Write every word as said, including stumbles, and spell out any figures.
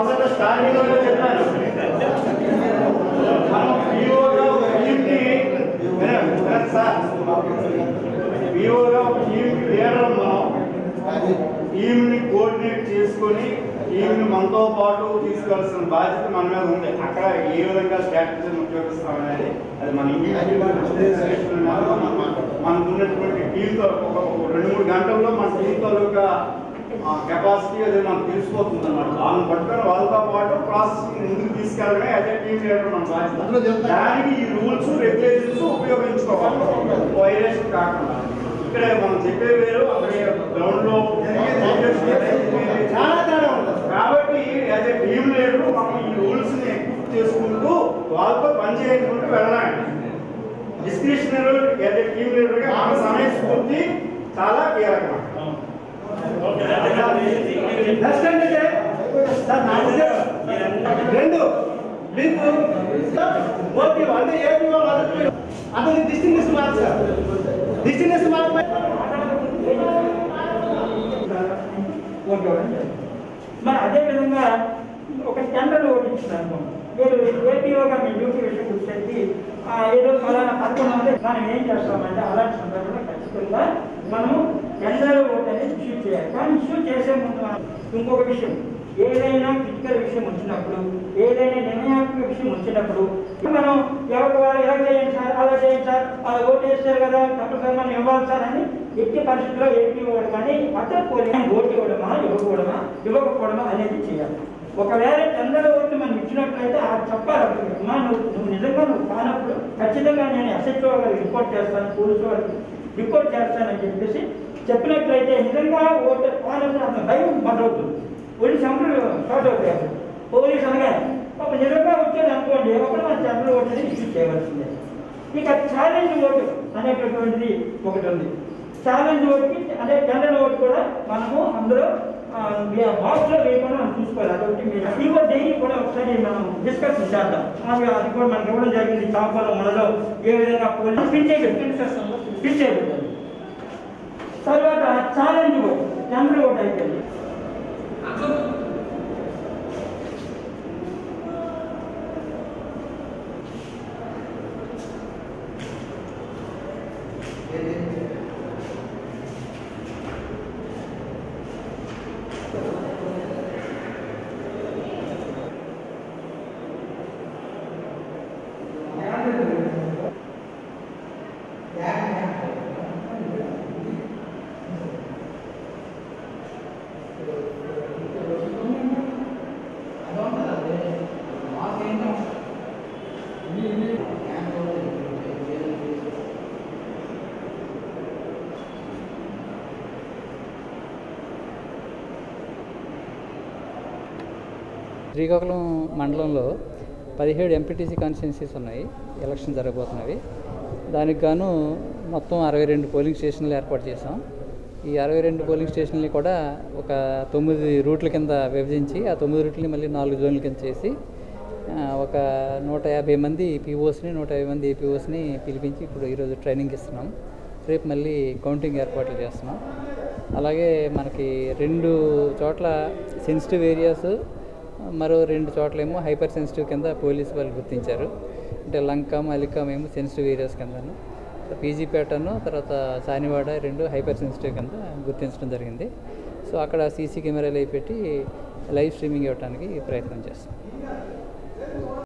మొదట స్టార్టింగ్లో చెప్పాను మనం పిఓగా టీంని సార్ పిఓగా టీం లీడర్ మనం టీంని కోఆర్డినేట్ చేసుకొని టీంని మనతో పాటు తీసుకెళ్లాల్సిన బాధ్యత మన మీద ఉంది. అక్కడ ఏ విధంగా స్ట్రాటజీని ఉపయోగిస్తామనేది అది మన మనకు ఉన్నటువంటి టీంతో ఒక రెండు మూడు గంటల్లో మన టీం తాలూకా కెపాసిటీ అది మనకు తెలిసిపోతుంది అన్నమాట. వాళ్ళని పట్టుకొని వాళ్ళతో పాటు ప్రాసెస్ ముందుకు తీసుకెళ్ళడమే అదే టీం లీడర్ మన బాధ్యత. దానికి ఈ రూల్స్ రెగ్యులేషన్స్ ఉపయోగించుకోవాలి, వైలేషన్ కాకుండా. ఇక్కడ మనం చెప్పే వేరు అక్కడ గ్రౌండ్ లో చాలా తేడా ఉంటుంది. కాబట్టి యాజ్ ఏ టీం లీడర్ మనం ఈ రూల్స్ ని పూర్తి చేసుకుంటూ వాళ్ళతో పనిచేయకుండా వెళ్ళాలి. Discretionary as a team leader గా మన సమయస్ఫూర్తి చాలా కీలకం. రెండు మీకు అంటే ఏపీ అతని distinguish mark sir distinguish mark మరి అదేవిధంగా ఒక టెండర్ ఓటించారు. మీరు ఏపీఓగా మీ డ్యూటీ విషయం వచ్చేసి ఏదో ఫలానా పదకొండు మంది మనం ఏం చేస్తామంటే అలాంటి సందర్భంలో ఖచ్చితంగా మనము టెండర్ ఓట్ అనేది ఇష్యూ చేయాలి. కానీ ఇష్యూ చేసే ముందు ఇంకొక విషయం, ఏదైనా క్రిటికల్ విషయం వచ్చినప్పుడు, ఏదైనా నిర్ణయాత్మక విషయం వచ్చినప్పుడు మనం ఎవరు వాళ్ళు ఎలా చేయండి సార్, అలా చేయండి సార్, అలా ఓటు వేస్తారు కదా తప్పనిసరి మనం ఇవ్వాలి సార్ అని ఎట్టి పరిస్థితుల్లో ఏపీ ఓటు కానీ అతను పోలింగ్ ఓటు ఇవ్వడమా ఇవ్వకూడమా ఇవ్వకపోవడమా అనేది చేయాలి. ఒకవేళ టెండర్ ఓటు మనం ఇచ్చినట్లయితే ఆ చెప్పాలి, అమ్మా నువ్వు నువ్వు నిజంగా నువ్వు కానప్పుడు ఖచ్చితంగా నేను ఎస్హెచ్ఓ గారికి రిపోర్ట్ చేస్తాను, పోలీసు వారికి రిపోర్ట్ చేస్తానని చెప్పేసి చెప్పినట్లయితే నిజంగా ఓటు కానప్పుడు అంత భయం మొదలవుతుంది. పోలీసు అందరూ షార్ట్ అవుతారు. పోలీసు అనగా ఒక నిజంగా వచ్చేది అనుకోండి, ఒకటి మన టెండర్ ఓటు అనేది ఇష్యూ చేయవలసిందే. ఇక ఛాలెంజ్ ఓటు అనేటటువంటిది ఒకటి ఉంది. ఛాలెంజ్ ఓటుకి అంటే టెండర్ ఓటు కూడా మనము అందులో బాక్స్లో వేయకుండా మనం చూసుకోవాలి. అదొకటి మీరు ఇవో డైలీ కూడా ఒకసారి మనం డిస్కషన్ చేద్దాం. అది అది కూడా మనకి ఇవ్వడం జరిగింది. చాపలో మనలో ఏ విధంగా పోలీసు పిన్ చేయబెట్టాలి పిన్ చేయబెట్టాలి. తర్వాత ఛాలెంజ్ ఓటు టెండర్ ఓటు అయిపోయింది. శ్రీకాకుళం మండలంలో పదిహేడు ఎంపీటీసీ కాన్స్టిట్యున్సీస్ ఉన్నాయి, ఎలక్షన్ జరగబోతున్నవి. దానికి గాను మొత్తం అరవై రెండు పోలింగ్ స్టేషన్లు ఏర్పాటు చేసాం. ఈ అరవై రెండు పోలింగ్ స్టేషన్లు కూడా ఒక తొమ్మిది రూట్ల కింద విభజించి ఆ తొమ్మిది రూట్లని మళ్ళీ నాలుగు జోన్ల కింద చేసి ఒక నూట యాభై మంది పీఓస్ని నూట యాభై మంది ఏపీఓస్ని పిలిపించి ఇప్పుడు ఈరోజు ట్రైనింగ్ ఇస్తున్నాం. రేపు మళ్ళీ కౌంటింగ్ ఏర్పాట్లు చేస్తున్నాం. అలాగే మనకి రెండు చోట్ల సెన్సిటివ్ ఏరియాస్, మరో రెండు చోట్లేమో హైపర్ సెన్సిటివ్ కింద పోలీసు వాళ్ళు గుర్తించారు. అంటే లంకం అలికం ఏమో సెన్సిటివ్ ఏరియాస్ కిందను, పీజీపేటను తర్వాత సానివాడ రెండు హైపర్ సెన్సిటివ్ కింద గుర్తించడం జరిగింది. సో అక్కడ సీసీ కెమెరాలు అవి పెట్టి లైవ్ స్ట్రీమింగ్ ఇవ్వడానికి ప్రయత్నం చేస్తాం.